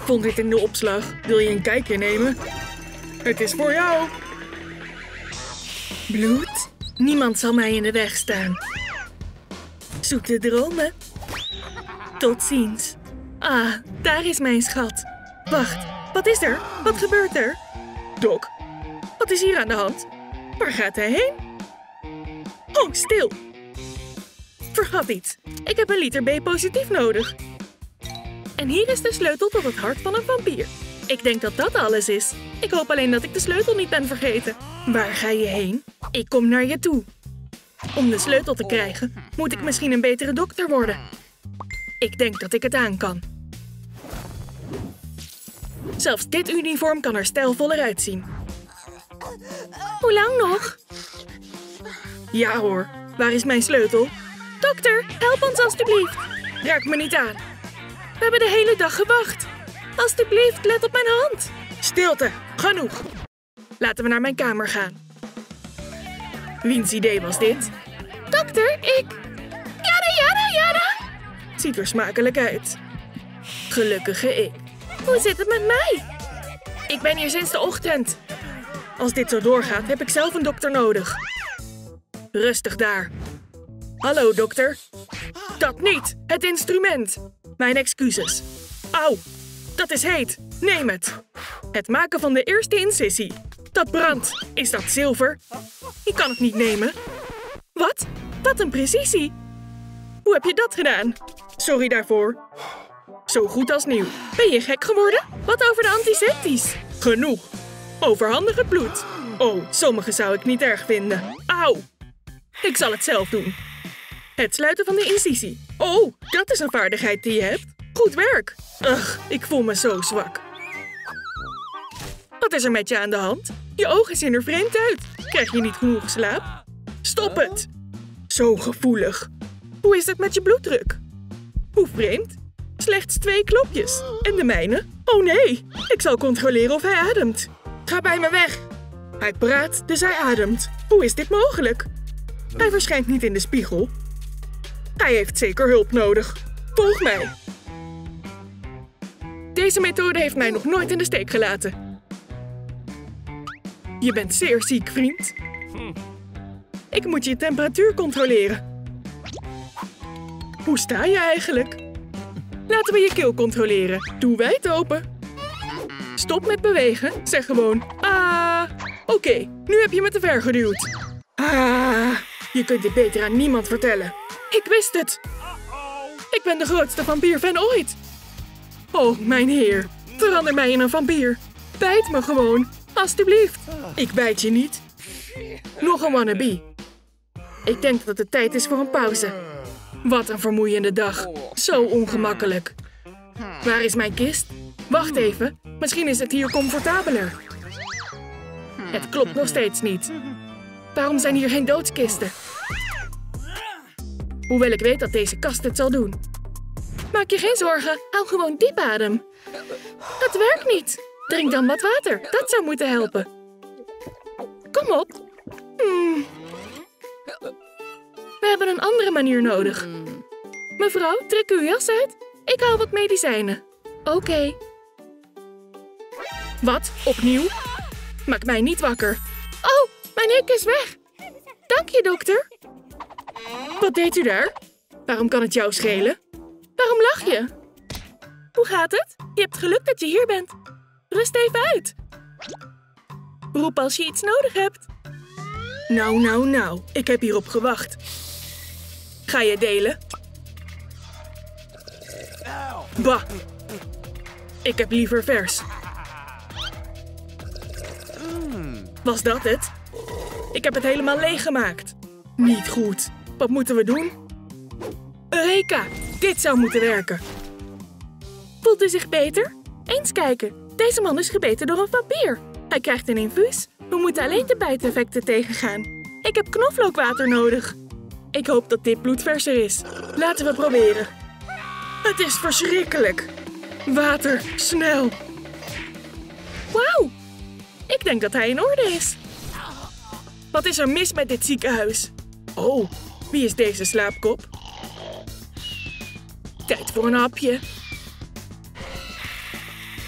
vond dit in de opslag. Wil je een kijkje nemen? Het is voor jou. Bloed? Niemand zal mij in de weg staan. Zoek de dromen. Tot ziens. Ah, daar is mijn schat. Wacht, wat is er? Wat gebeurt er? Doc, wat is hier aan de hand? Waar gaat hij heen? Oh, stil. Vergat iets. Ik heb een liter B-positief nodig. En hier is de sleutel tot het hart van een vampier. Ik denk dat dat alles is. Ik hoop alleen dat ik de sleutel niet ben vergeten. Waar ga je heen? Ik kom naar je toe. Om de sleutel te krijgen, moet ik misschien een betere dokter worden. Ik denk dat ik het aan kan. Zelfs dit uniform kan er stijlvoller uitzien. Hoe lang nog? Ja hoor, waar is mijn sleutel? Dokter, help ons alstublieft. Raak me niet aan. We hebben de hele dag gewacht. Alstublieft, let op mijn hand. Stilte, genoeg. Laten we naar mijn kamer gaan. Wiens idee was dit? Dokter, ik... Jada. Ziet er smakelijk uit. Gelukkige ik. Hoe zit het met mij? Ik ben hier sinds de ochtend. Als dit zo doorgaat, heb ik zelf een dokter nodig. Rustig daar. Hallo, dokter. Dat niet, het instrument. Mijn excuses. Auw, dat is heet. Neem het. Het maken van de eerste incisie. Dat brandt. Is dat zilver? Ik kan het niet nemen. Wat? Wat een precisie. Hoe heb je dat gedaan? Sorry daarvoor. Zo goed als nieuw. Ben je gek geworden? Wat over de antiseptisch? Genoeg. Overhandig het bloed. Oh, sommige zou ik niet erg vinden. Auw. Ik zal het zelf doen. Het sluiten van de incisie. Oh, dat is een vaardigheid die je hebt. Goed werk. Ugh, ik voel me zo zwak. Wat is er met je aan de hand? Je ogen zien er vreemd uit. Krijg je niet genoeg slaap? Stop het. Zo gevoelig. Hoe is het met je bloeddruk? Hoe vreemd. Slechts 2 klopjes. En de mijne? Oh nee, ik zal controleren of hij ademt. Ga bij me weg. Hij praat, dus hij ademt. Hoe is dit mogelijk? Hij verschijnt niet in de spiegel. Hij heeft zeker hulp nodig. Volg mij. Deze methode heeft mij nog nooit in de steek gelaten. Je bent zeer ziek, vriend. Ik moet je temperatuur controleren. Hoe sta je eigenlijk? Laten we je keel controleren. Doe wijd open. Stop met bewegen. Zeg gewoon ah. Oké, nu heb je me te ver geduwd. Ah, je kunt dit beter aan niemand vertellen. Ik wist het. Ik ben de grootste vampierfan ooit. Oh, mijn heer. Verander mij in een vampier. Bijt me gewoon. Alsjeblieft. Ik bijt je niet. Nog een wannabe. Ik denk dat het tijd is voor een pauze. Wat een vermoeiende dag. Zo ongemakkelijk. Waar is mijn kist? Wacht even. Misschien is het hier comfortabeler. Het klopt nog steeds niet. Waarom zijn hier geen doodskisten? Hoewel ik weet dat deze kast het zal doen. Maak je geen zorgen. Hou gewoon diep adem. Het werkt niet. Drink dan wat water. Dat zou moeten helpen. Kom op. We hebben een andere manier nodig. Mevrouw, trek uw jas uit. Ik haal wat medicijnen. Oké. Wat? Opnieuw? Maak mij niet wakker. Oh, mijn hik is weg. Dank je, dokter. Wat deed u daar? Waarom kan het jou schelen? Waarom lach je? Hoe gaat het? Je hebt geluk dat je hier bent. Rust even uit. Roep als je iets nodig hebt. Nou. Ik heb hierop gewacht. Ga je delen? Bah. Ik heb liever vers. Was dat het? Ik heb het helemaal leeggemaakt. Niet goed. Wat moeten we doen? Eureka! Dit zou moeten werken. Voelt u zich beter? Eens kijken. Deze man is gebeten door een vampier. Hij krijgt een infuus. We moeten alleen de bijteffecten tegengaan. Ik heb knoflookwater nodig. Ik hoop dat dit bloed verser is. Laten we proberen. Het is verschrikkelijk. Water, snel. Wauw. Ik denk dat hij in orde is. Wat is er mis met dit ziekenhuis? Oh, wie is deze slaapkop? Tijd voor een hapje.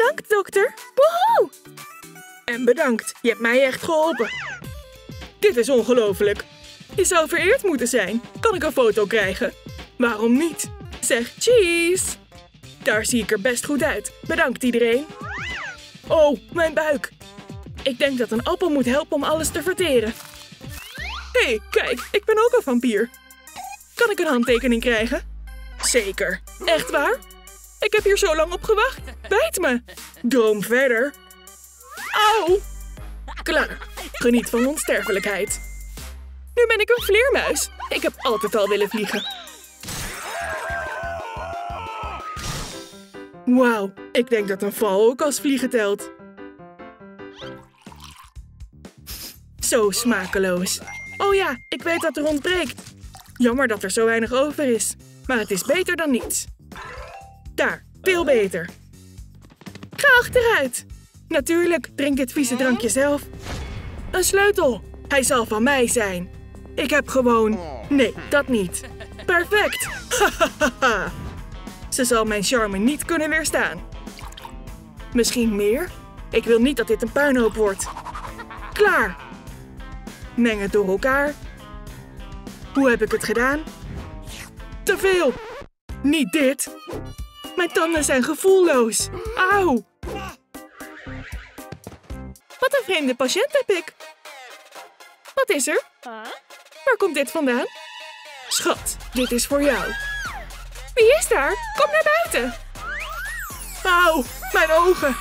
Bedankt, dokter. Woehoe! En bedankt, je hebt mij echt geholpen. Dit is ongelooflijk. Je zou vereerd moeten zijn. Kan ik een foto krijgen? Waarom niet? Zeg cheese. Daar zie ik er best goed uit. Bedankt iedereen. Oh, mijn buik. Ik denk dat een appel moet helpen om alles te verteren. Hé, kijk, ik ben ook een vampier. Kan ik een handtekening krijgen? Zeker. Echt waar? Ik heb hier zo lang op gewacht. Bijt me. Droom verder. Auw. Klaar. Geniet van onsterfelijkheid. Nu ben ik een vleermuis. Ik heb altijd al willen vliegen. Wauw, ik denk dat een val ook als vliegen telt. Zo smakeloos. Oh ja, ik weet dat er ontbreekt. Jammer dat er zo weinig over is. Maar het is beter dan niets. Daar, veel beter. Ga achteruit. Natuurlijk, drink dit vieze drankje zelf. Een sleutel. Hij zal van mij zijn. Ik heb gewoon... Nee, dat niet. Perfect. Hahaha. Ze zal mijn charme niet kunnen weerstaan. Misschien meer? Ik wil niet dat dit een puinhoop wordt. Klaar. Meng het door elkaar. Hoe heb ik het gedaan? Te veel. Niet dit. Mijn tanden zijn gevoelloos. Auw. Wat een vreemde patiënt heb ik. Wat is er? Waar komt dit vandaan? Schat, dit is voor jou. Wie is daar? Kom naar buiten. Auw, mijn ogen.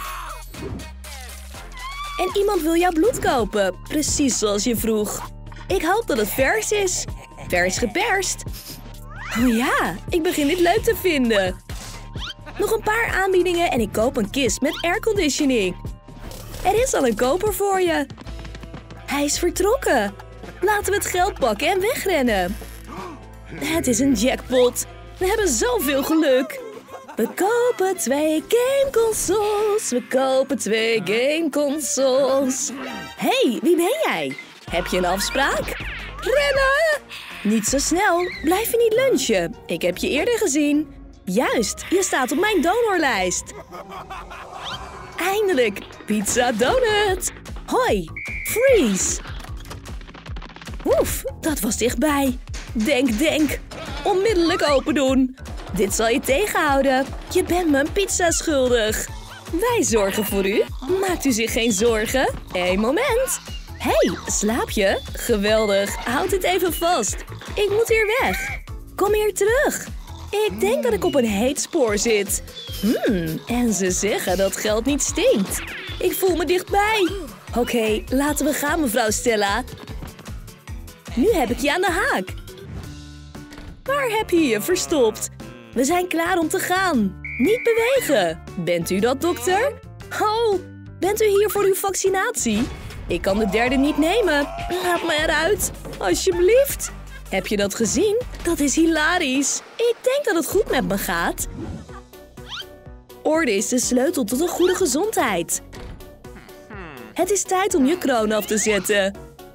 En iemand wil jouw bloed kopen, precies zoals je vroeg. Ik hoop dat het vers is. Vers geperst. Oh ja, ik begin dit leuk te vinden. Nog een paar aanbiedingen en ik koop een kist met airconditioning. Er is al een koper voor je. Hij is vertrokken. Laten we het geld pakken en wegrennen. Het is een jackpot. We hebben zoveel geluk. We kopen 2 gameconsoles. We kopen 2 gameconsoles. Hey, wie ben jij? Heb je een afspraak? Rennen! Niet zo snel. Blijf je niet lunchen. Ik heb je eerder gezien. Juist, je staat op mijn donorlijst. Eindelijk, pizza donut. Hoi, freeze. Oef, dat was dichtbij. Denk. Onmiddellijk open doen. Dit zal je tegenhouden. Je bent me een pizza schuldig. Wij zorgen voor u. Maakt u zich geen zorgen. Eén moment. Hey, slaap je? Geweldig. Houd dit even vast. Ik moet hier weg. Kom hier terug. Ik denk dat ik op een heet spoor zit. En ze zeggen dat geld niet stinkt. Ik voel me dichtbij. Oké, laten we gaan, mevrouw Stella. Nu heb ik je aan de haak. Waar heb je je verstopt? We zijn klaar om te gaan. Niet bewegen. Bent u dat, dokter? Oh, bent u hier voor uw vaccinatie? Ik kan de derde niet nemen. Laat me eruit. Alsjeblieft. Heb je dat gezien? Dat is hilarisch. Ik denk dat het goed met me gaat. Orde is de sleutel tot een goede gezondheid. Het is tijd om je kroon af te zetten.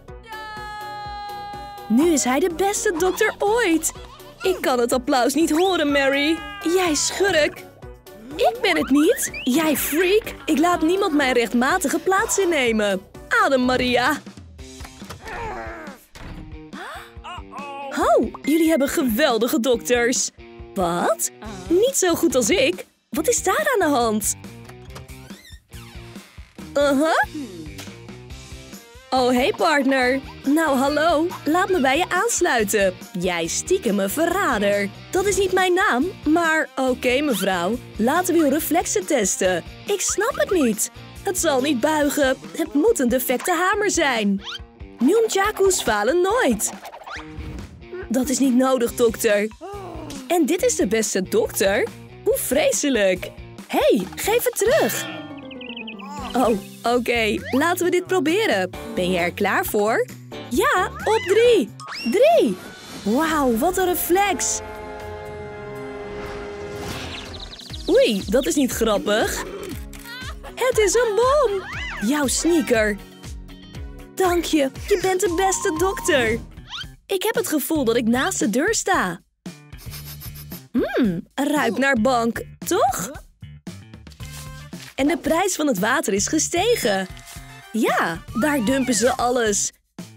Nu is hij de beste dokter ooit. Ik kan het applaus niet horen, Mary. Jij schurk. Ik ben het niet. Jij freak. Ik laat niemand mijn rechtmatige plaats innemen. Adem, Maria. Oh, jullie hebben geweldige dokters. Wat? Niet zo goed als ik. Wat is daar aan de hand? Oh, hey partner. Nou, hallo. Laat me bij je aansluiten. Jij stiekeme verrader. Dat is niet mijn naam, maar oké, mevrouw. Laten we uw reflexen testen. Ik snap het niet. Het zal niet buigen. Het moet een defecte hamer zijn. Nunchakus falen nooit. Dat is niet nodig, dokter. En dit is de beste dokter? Hoe vreselijk. Hey, geef het terug. Oh, oké. Laten we dit proberen. Ben je er klaar voor? Ja, op 3. 3. Wauw, wat een reflex. Oei, dat is niet grappig. Het is een bom. Jouw sneaker. Dank je. Je bent de beste dokter. Ik heb het gevoel dat ik naast de deur sta. Ruikt naar bank, toch? En de prijs van het water is gestegen. Ja, daar dumpen ze alles.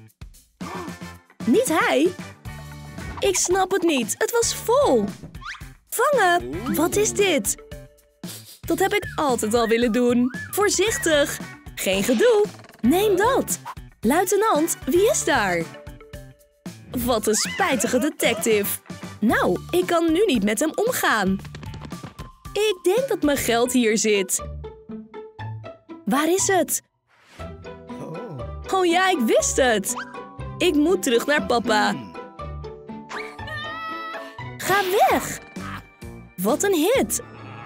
Niet hij. Ik snap het niet. Het was vol. Vangen! Wat is dit? Dat heb ik altijd al willen doen. Voorzichtig. Geen gedoe. Neem dat. Luitenant, wie is daar? Wat een spijtige detective. Nou, ik kan nu niet met hem omgaan. Ik denk dat mijn geld hier zit. Waar is het? Oh ja, ik wist het. Ik moet terug naar papa. Ga weg. Wat een hit.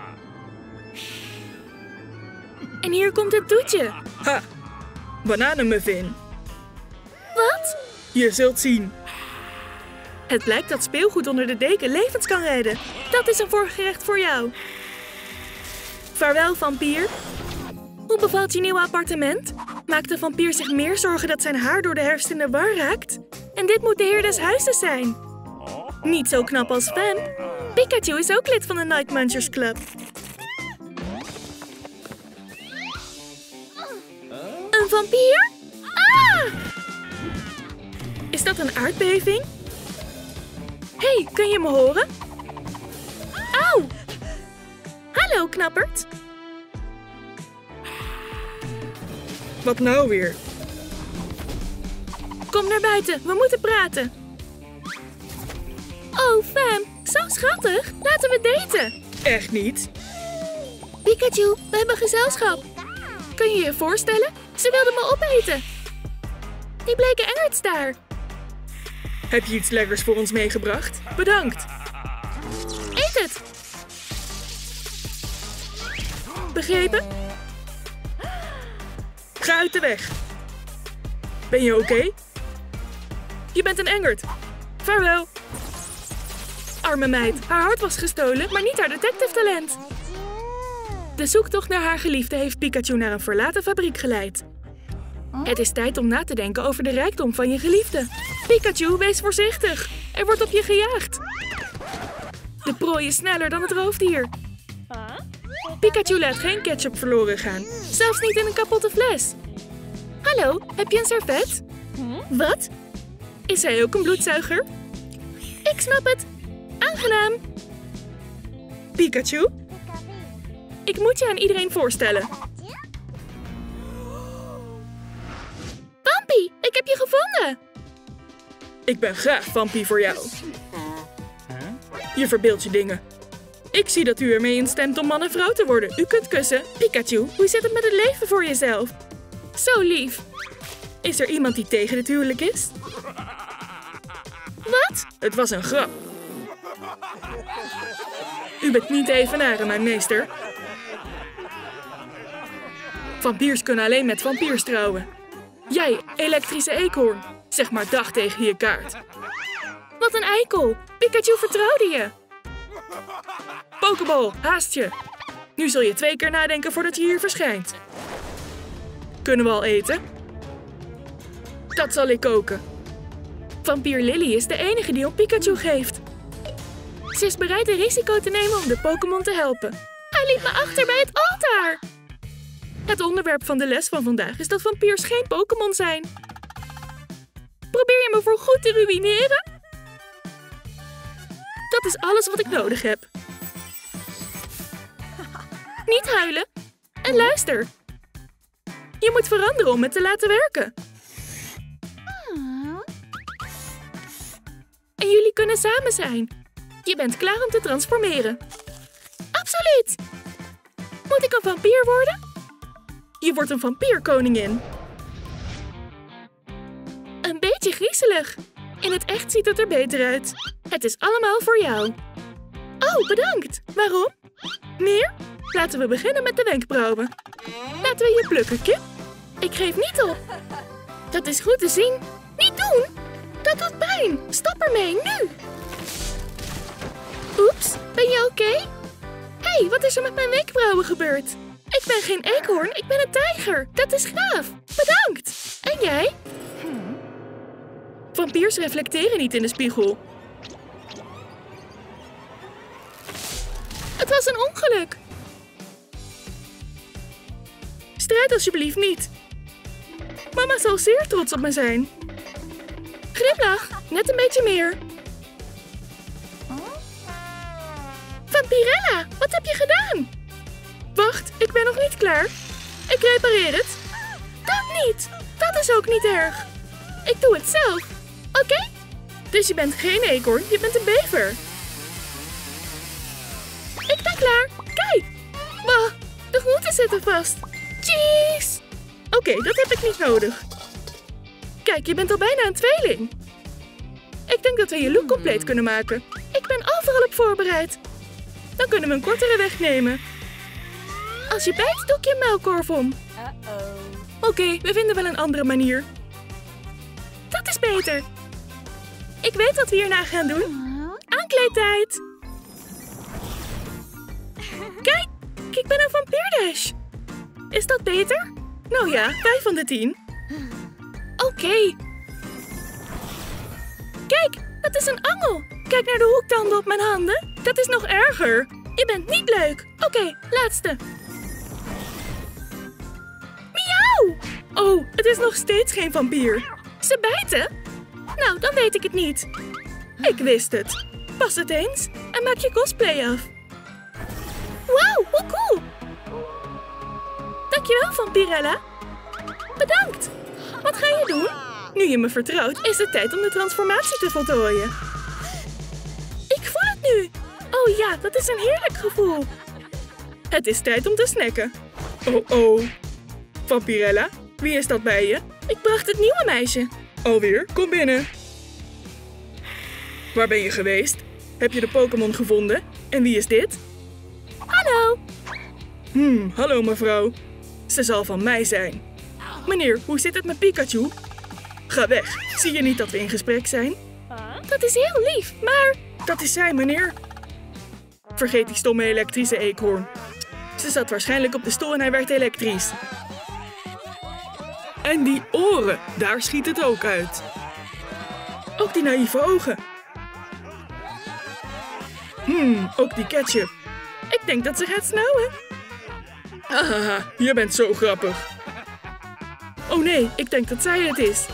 En hier komt het toetje. Ha! Bananenmuffin. Wat? Je zult zien. Het blijkt dat speelgoed onder de deken levens kan redden. Dat is een voorgerecht voor jou. Vaarwel, vampier. Hoe bevalt je nieuwe appartement? Maakt de vampier zich meer zorgen dat zijn haar door de herfst in de war raakt? En dit moet de heer des huizes zijn. Niet zo knap als Vamp. Pikachu is ook lid van de Night Munchers Club. Een vampier? Ah! Is dat een aardbeving? Hey, kun je me horen? Auw! Hallo, knappert. Wat nou weer? Kom naar buiten, we moeten praten. Oh, Fam, zo schattig. Laten we daten. Echt niet? Pikachu, we hebben gezelschap. Kun je je voorstellen? Ze wilden me opeten. Die bleke engerts daar. Heb je iets lekkers voor ons meegebracht? Bedankt. Eet het. Begrepen? Ga uit de weg. Ben je oké? Je bent een engert. Vaarwel. Arme meid, haar hart was gestolen, maar niet haar detective talent. De zoektocht naar haar geliefde heeft Pikachu naar een verlaten fabriek geleid. Het is tijd om na te denken over de rijkdom van je geliefde. Pikachu, wees voorzichtig. Er wordt op je gejaagd. De prooi is sneller dan het roofdier. Pikachu laat geen ketchup verloren gaan. Zelfs niet in een kapotte fles. Hallo, heb je een servet? Wat? Is hij ook een bloedzuiger? Ik snap het. Aangenaam. Pikachu? Ik moet je aan iedereen voorstellen. Vampie, ik heb je gevonden. Ik ben graag Vampie voor jou. Je verbeeldt je dingen. Ik zie dat u ermee instemt om man en vrouw te worden. U kunt kussen. Pikachu, hoe zit het met het leven voor jezelf? Zo lief. Is er iemand die tegen dit huwelijk is? Wat? Het was een grap. U bent niet te evenaren, mijn meester. Vampiers kunnen alleen met vampiers trouwen. Jij, elektrische eekhoorn, zeg maar dag tegen je kaart. Wat een eikel. Pikachu vertrouwde je. Pokeball, haast je. Nu zul je 2 keer nadenken voordat je hier verschijnt. Kunnen we al eten? Dat zal ik koken. Vampier Lily is de enige die op Pikachu geeft. Ze is bereid een risico te nemen om de Pokémon te helpen. Hij liet me achter bij het altaar. Het onderwerp van de les van vandaag is dat vampiers geen Pokémon zijn. Probeer je me voor goed te ruïneren? Dat is alles wat ik nodig heb. Niet huilen. En luister. Je moet veranderen om het te laten werken. En jullie kunnen samen zijn. Je bent klaar om te transformeren. Absoluut! Moet ik een vampier worden? Je wordt een vampierkoningin. Een beetje griezelig. In het echt ziet het er beter uit. Het is allemaal voor jou. Oh, bedankt. Waarom? Meer? Laten we beginnen met de wenkbrauwen. Laten we je plukken, Kip. Ik geef niet op. Dat is goed te zien. Niet doen! Dat doet pijn. Stop ermee, nu! Oeps, ben je oké? Hé, wat is er met mijn wenkbrauwen gebeurd? Ik ben geen eekhoorn, ik ben een tijger. Dat is gaaf. Bedankt. En jij? Vampiers reflecteren niet in de spiegel. Het was een ongeluk. strijd alsjeblieft niet. Mama zal zeer trots op me zijn. Grimlach, net een beetje meer. Vampirella, wat heb je gedaan? Wacht, ik ben nog niet klaar. Ik repareer het. Dat niet. Dat is ook niet erg. Ik doe het zelf. Oké? Dus je bent geen eekhoorn, je bent een bever. Ik ben klaar. Kijk. Bah, de groenten zitten vast. Cheese. Oké, dat heb ik niet nodig. Kijk, je bent al bijna een tweeling. Ik denk dat we je look compleet kunnen maken. Ik ben overal op voorbereid. Dan kunnen we een kortere weg nemen. Als je bijt, doe ik je een muilkorf om. Oké, we vinden wel een andere manier. Dat is beter. Ik weet wat we hierna gaan doen. Aankleedtijd. Kijk, ik ben een vampierdash. Is dat beter? Nou ja, 5 van de 10. Oké. Kijk, dat is een angel. Kijk naar de hoektanden op mijn handen. Dat is nog erger. Je bent niet leuk. Oké, laatste. Miauw! Oh, het is nog steeds geen vampier. Ze bijten? Nou, dan weet ik het niet. Ik wist het. Pas het eens en maak je cosplay af. Wauw, hoe cool! Dankjewel, Vampirella. Bedankt. Wat ga je doen? Nu je me vertrouwt, is het tijd om de transformatie te voltooien. Ik voel het nu. Oh ja, dat is een heerlijk gevoel. Het is tijd om te snacken. Oh oh. Vampirella, wie is dat bij je? Ik bracht het nieuwe meisje. Alweer? Kom binnen. Waar ben je geweest? Heb je de Pokémon gevonden? En wie is dit? Hallo. Hallo mevrouw. Ze zal van mij zijn. Meneer, hoe zit het met Pikachu? Ga weg. Zie je niet dat we in gesprek zijn? Dat is heel lief, maar... Dat is zij, meneer. Vergeet die stomme elektrische eekhoorn. Ze zat waarschijnlijk op de stoel en hij werd elektrisch. En die oren, daar schiet het ook uit. Ook die naïeve ogen. Ook die ketchup. Ik denk dat ze gaat snauwen. Hahaha, je bent zo grappig. Oh nee, ik denk dat zij het is.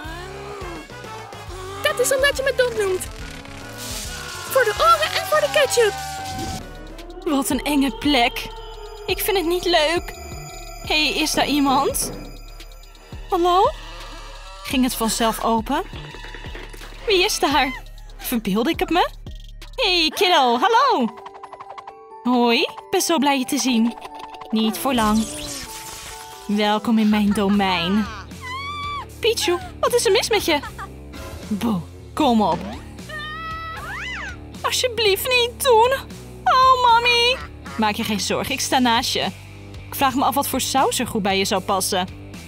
Dat is omdat je me dom noemt. Voor de oren en voor de ketchup. Wat een enge plek. Ik vind het niet leuk. Hé, is daar iemand? Hallo? Ging het vanzelf open? Wie is daar? Verbeelde ik het me? Hé, kiddo, hallo. Hoi, ik ben zo blij je te zien. Niet voor lang. Welkom in mijn domein. Pichu, wat is er mis met je? Boe, kom op. Alsjeblieft niet doen. Oh, mami. Maak je geen zorgen, ik sta naast je. Ik vraag me af wat voor saus er goed bij je zou passen.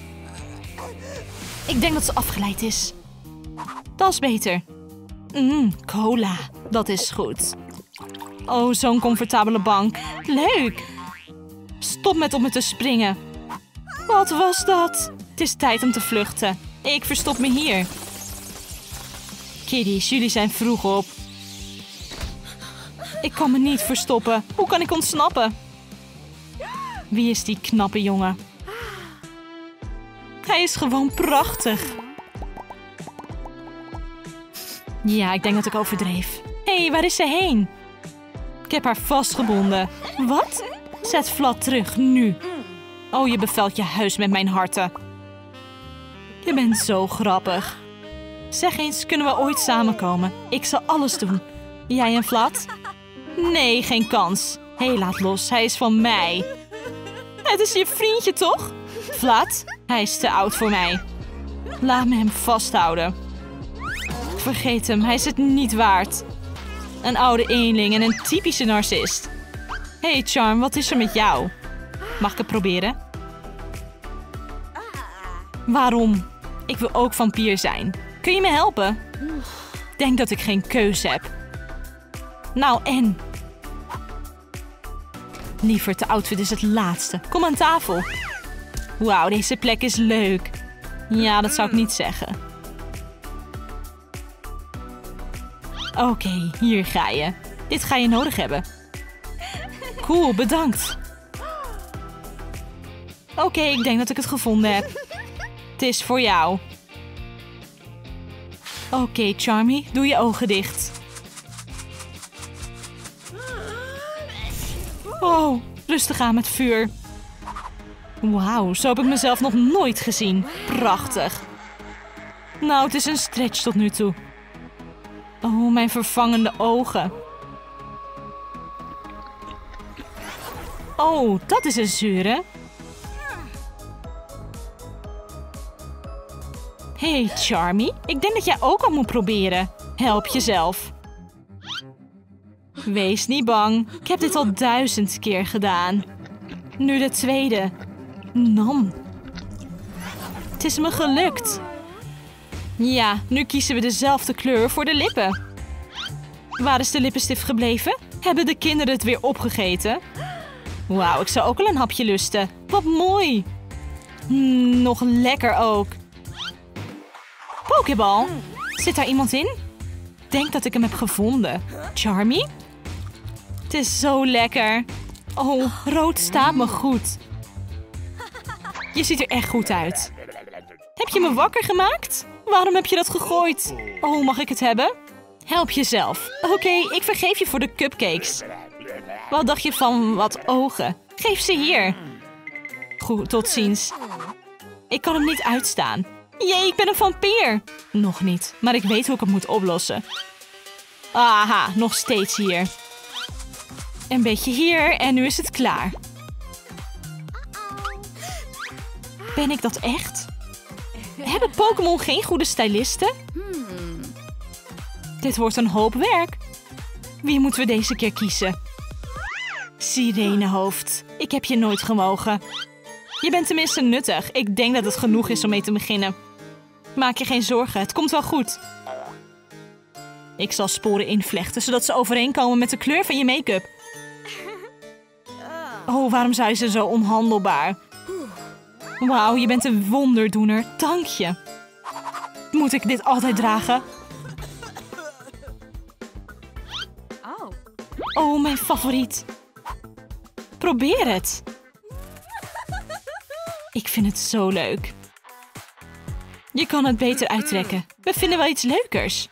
Ik denk dat ze afgeleid is. Dat is beter. Cola, dat is goed. Oh, zo'n comfortabele bank. Leuk. Stop met op me te springen. Wat was dat? Het is tijd om te vluchten. Ik verstop me hier. Kiddies, jullie zijn vroeg op. Ik kan me niet verstoppen. Hoe kan ik ontsnappen? Wie is die knappe jongen? Hij is gewoon prachtig. Ja, ik denk dat ik overdreef. Hé, waar is ze heen? Ik heb haar vastgebonden. Wat? Zet Vlad terug, nu. Oh, je bevelt je huis met mijn harten. Je bent zo grappig. Zeg eens, kunnen we ooit samenkomen? Ik zal alles doen. Jij en Vlad? Nee, geen kans. Hé, laat los. Hij is van mij. Het is je vriendje, toch? Vlad, hij is te oud voor mij. Laat me hem vasthouden. Vergeet hem, hij is het niet waard. Een oude eenling en een typische narcist. Hé, Charm, wat is er met jou? Mag ik het proberen? Waarom? Ik wil ook vampier zijn. Kun je me helpen? Ik denk dat ik geen keuze heb. Nou, en? Lieverd, de outfit is het laatste. Kom aan tafel. Wauw, deze plek is leuk. Ja, dat zou ik niet zeggen. Oké, hier ga je. Dit ga je nodig hebben. Cool, bedankt. Oké, ik denk dat ik het gevonden heb. Het is voor jou. Oké, Charmy, doe je ogen dicht. Oh, rustig aan met vuur. Wauw, zo heb ik mezelf nog nooit gezien. Prachtig. Nou, het is een stretch tot nu toe. Oh, mijn vervangende ogen. Oh, dat is een zure. Hey, Charmy. Ik denk dat jij ook al moet proberen. Help jezelf. Wees niet bang. Ik heb dit al 1000 keer gedaan. Nu de tweede. Nam. Het is me gelukt. Ja, nu kiezen we dezelfde kleur voor de lippen. Waar is de lippenstift gebleven? Hebben de kinderen het weer opgegeten? Wauw, ik zou ook wel een hapje lusten. Wat mooi. Nog lekker ook. Pokeball. Zit daar iemand in? Ik denk dat ik hem heb gevonden. Charmy? Het is zo lekker. Oh, rood staat me goed. Je ziet er echt goed uit. Heb je me wakker gemaakt? Waarom heb je dat gegooid? Oh, mag ik het hebben? Help jezelf. Oké, ik vergeef je voor de cupcakes. Wat dacht je van wat ogen? Geef ze hier. Goed, tot ziens. Ik kan hem niet uitstaan. Jee, ik ben een vampier. Nog niet, maar ik weet hoe ik het moet oplossen. Aha, nog steeds hier. Een beetje hier en nu is het klaar. Ben ik dat echt? Hebben Pokémon geen goede stylisten? Dit wordt een hoop werk. Wie moeten we deze keer kiezen? Sirenehoofd. Ik heb je nooit gemogen. Je bent tenminste nuttig. Ik denk dat het genoeg is om mee te beginnen. Maak je geen zorgen, het komt wel goed. Ik zal sporen invlechten, zodat ze overeenkomen met de kleur van je make-up. Oh, waarom zijn ze zo onhandelbaar? Wauw, je bent een wonderdoener. Dank je. Moet ik dit altijd dragen? Oh, mijn favoriet. Probeer het. Ik vind het zo leuk. Je kan het beter uittrekken. We vinden wel iets leukers.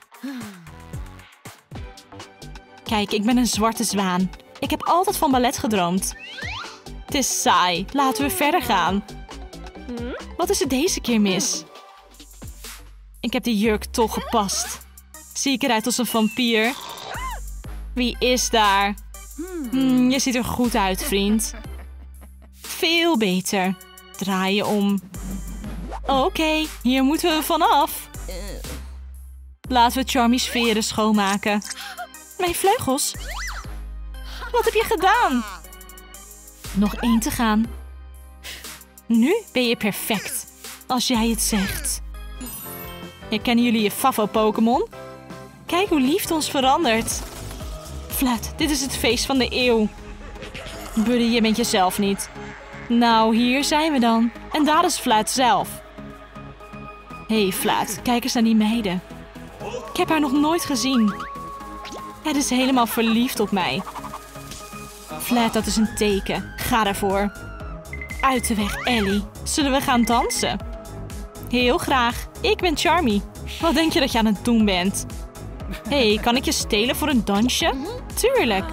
Kijk, ik ben een zwarte zwaan. Ik heb altijd van ballet gedroomd. Het is saai. Laten we verder gaan. Wat is er deze keer mis? Ik heb die jurk toch gepast. Zie ik eruit als een vampier? Wie is daar? Je ziet er goed uit, vriend. Veel beter. Draai je om. Oké, hier moeten we vanaf. Laten we Charmy's veren schoonmaken. Mijn vleugels. Wat heb je gedaan? Nog 1 te gaan. Nu ben je perfect. Als jij het zegt. Herkennen jullie je favo-Pokémon? Kijk hoe lief het ons verandert. Flat, dit is het feest van de eeuw. Buddy, je bent jezelf niet. Nou, hier zijn we dan. En daar is Flat zelf. Hé, Flat, kijk eens naar die meiden. Ik heb haar nog nooit gezien. Het is helemaal verliefd op mij. Flat, dat is een teken. Ga ervoor. Uit de weg, Ellie. Zullen we gaan dansen? Heel graag. Ik ben Charmy. Wat denk je dat je aan het doen bent? Hé, kan ik je stelen voor een dansje? Tuurlijk.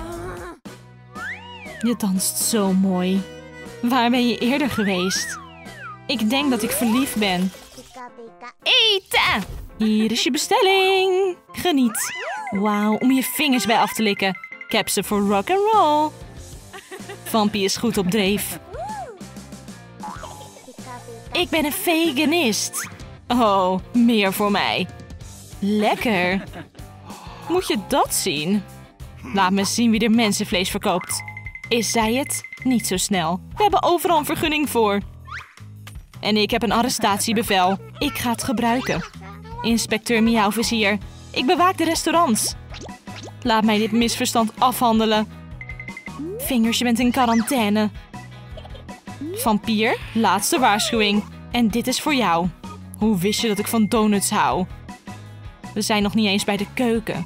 Je danst zo mooi. Waar ben je eerder geweest? Ik denk dat ik verliefd ben. Eten! Hier is je bestelling. Geniet. Wauw, om je vingers bij af te likken. Ik heb ze voor rock'n'roll. Vampie is goed op dreef. Ik ben een veganist. Oh, meer voor mij. Lekker. Moet je dat zien? Laat me zien wie er mensenvlees verkoopt. Is zij het? Niet zo snel. We hebben overal een vergunning voor. En ik heb een arrestatiebevel. Ik ga het gebruiken. Inspecteur Miauw is hier. Ik bewaak de restaurants. Laat mij dit misverstand afhandelen. Vingers, je bent in quarantaine. Vampier, laatste waarschuwing. En dit is voor jou. Hoe wist je dat ik van donuts hou? We zijn nog niet eens bij de keuken.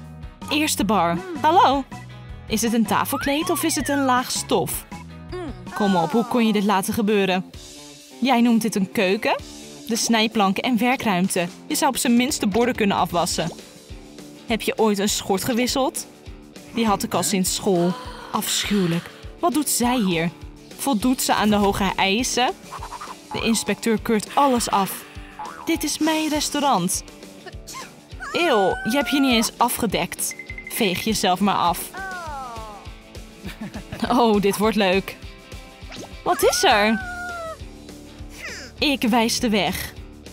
Eerste bar. Hallo? Is het een tafelkleed of is het een laag stof? Kom op, hoe kon je dit laten gebeuren? Jij noemt dit een keuken? De snijplanken en werkruimte. Je zou op zijn minst de borden kunnen afwassen. Heb je ooit een schort gewisseld? Die had ik al sinds school. Afschuwelijk. Wat doet zij hier? Voldoet ze aan de hoge eisen? De inspecteur keurt alles af. Dit is mijn restaurant. Eeuw, je hebt je niet eens afgedekt. Veeg jezelf maar af. Oh, dit wordt leuk. Wat is er? Ik wijs de weg.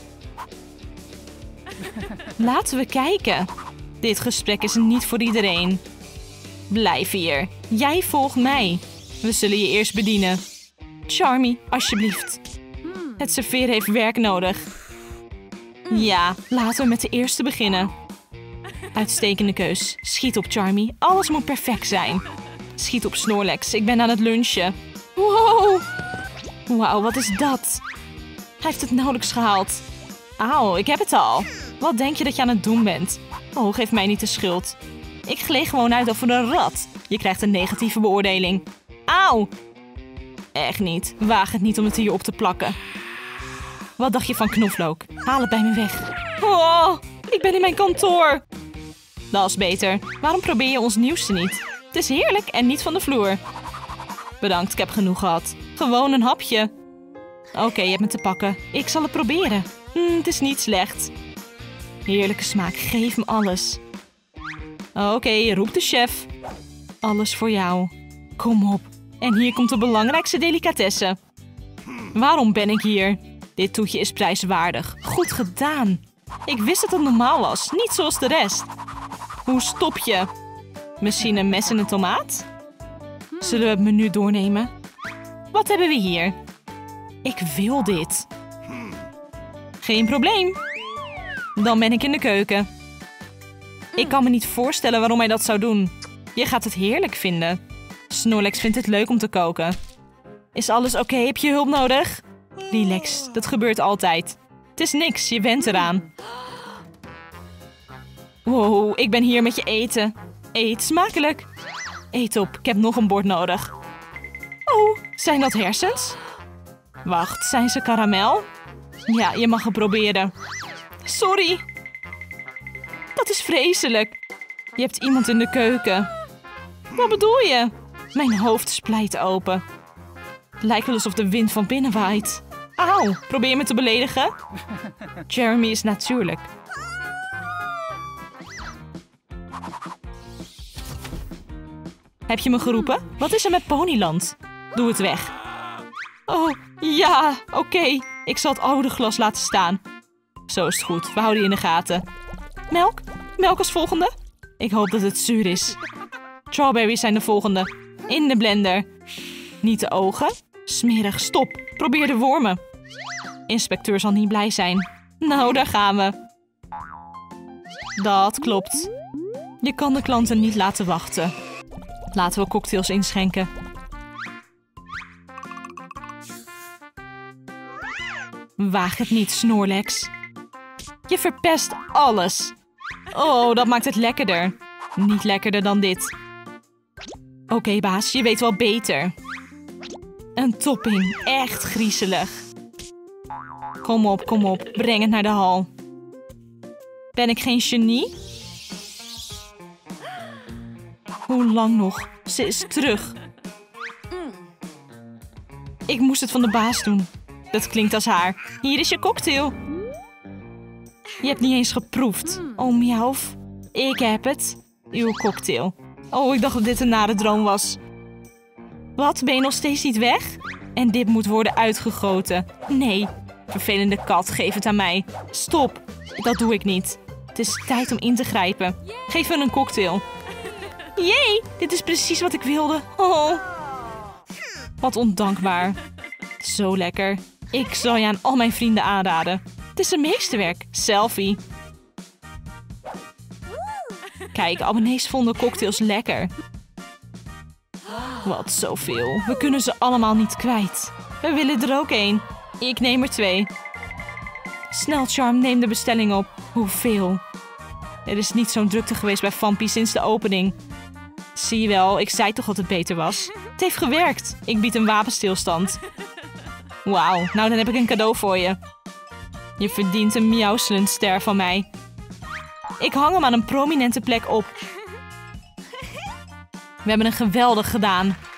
Laten we kijken. Dit gesprek is niet voor iedereen. Blijf hier. Jij volgt mij. We zullen je eerst bedienen. Charmy, alsjeblieft. Het serveren heeft werk nodig. Ja, laten we met de eerste beginnen. Uitstekende keus. Schiet op, Charmy. Alles moet perfect zijn. Schiet op, Snorlax. Ik ben aan het lunchen. Wow. Wauw, wat is dat? Hij heeft het nauwelijks gehaald. Auw, ik heb het al. Wat denk je dat je aan het doen bent? Oh, geef mij niet de schuld. Ik gleed gewoon uit over een rat. Je krijgt een negatieve beoordeling. Auw! Echt niet. Waag het niet om het hier op te plakken. Wat dacht je van knoflook? Haal het bij me weg. Oh, ik ben in mijn kantoor. Dat is beter. Waarom probeer je ons nieuwste niet? Het is heerlijk en niet van de vloer. Bedankt, ik heb genoeg gehad. Gewoon een hapje. Oké, je hebt me te pakken. Ik zal het proberen. Het is niet slecht. Heerlijke smaak, geef me alles. Oké, roep de chef. Alles voor jou. Kom op. En hier komt de belangrijkste delicatesse. Waarom ben ik hier? Dit toetje is prijswaardig. Goed gedaan. Ik wist dat het normaal was, niet zoals de rest. Hoe stop je? Misschien een mes en een tomaat? Zullen we het menu doornemen? Wat hebben we hier? Ik wil dit. Geen probleem. Dan ben ik in de keuken. Ik kan me niet voorstellen waarom hij dat zou doen. Je gaat het heerlijk vinden. Snorlax vindt het leuk om te koken. Is alles oké? Heb je hulp nodig? Relax, dat gebeurt altijd. Het is niks, je bent eraan. Wow, ik ben hier met je eten. Eet smakelijk. Eet op, ik heb nog een bord nodig. Oh, zijn dat hersens? Wacht, zijn ze karamel? Ja, je mag het proberen. Sorry. Dat is vreselijk. Je hebt iemand in de keuken. Wat bedoel je? Mijn hoofd splijt open. Het lijkt wel alsof de wind van binnen waait. Auw, probeer je me te beledigen? Jeremy is natuurlijk. Heb je me geroepen? Wat is er met Ponyland? Doe het weg. Oh, ja, oké. Ik zal het oude glas laten staan. Zo is het goed, we houden je in de gaten. Melk? Melk als volgende? Ik hoop dat het zuur is. Strawberries zijn de volgende. In de blender. Niet de ogen. Smerig, stop. Probeer de wormen. Inspecteur zal niet blij zijn. Nou, daar gaan we. Dat klopt. Je kan de klanten niet laten wachten. Laten we cocktails inschenken. Waag het niet, Snorlax. Je verpest alles. Oh, dat maakt het lekkerder. Niet lekkerder dan dit. Oké, baas, je weet wel beter. Een topping, echt griezelig. Kom op, breng het naar de hal. Ben ik geen genie? Hoe lang nog? Ze is terug. Ik moest het van de baas doen. Dat klinkt als haar. Hier is je cocktail. Je hebt niet eens geproefd. Oh, Miauw. Ik heb het. Uw cocktail. Oh, ik dacht dat dit een nare droom was. Wat? Ben je nog steeds niet weg? En dit moet worden uitgegoten. Nee. Vervelende kat, geef het aan mij. Stop. Dat doe ik niet. Het is tijd om in te grijpen. Geef me een cocktail. Jee, dit is precies wat ik wilde. Oh. Wat ondankbaar. Zo lekker. Ik zal je aan al mijn vrienden aanraden. Het is een meesterwerk. Selfie. Kijk, abonnees vonden cocktails lekker. Wat zoveel. We kunnen ze allemaal niet kwijt. We willen er ook één. Ik neem er 2. Snel, Charm, neem de bestelling op. Hoeveel? Er is niet zo'n drukte geweest bij Vampy sinds de opening. Zie je wel, ik zei toch dat het beter was. Het heeft gewerkt. Ik bied een wapenstilstand. Wauw, nou dan heb ik een cadeau voor je. Je verdient een miauwslundster van mij. Ik hang hem aan een prominente plek op. We hebben het geweldig gedaan.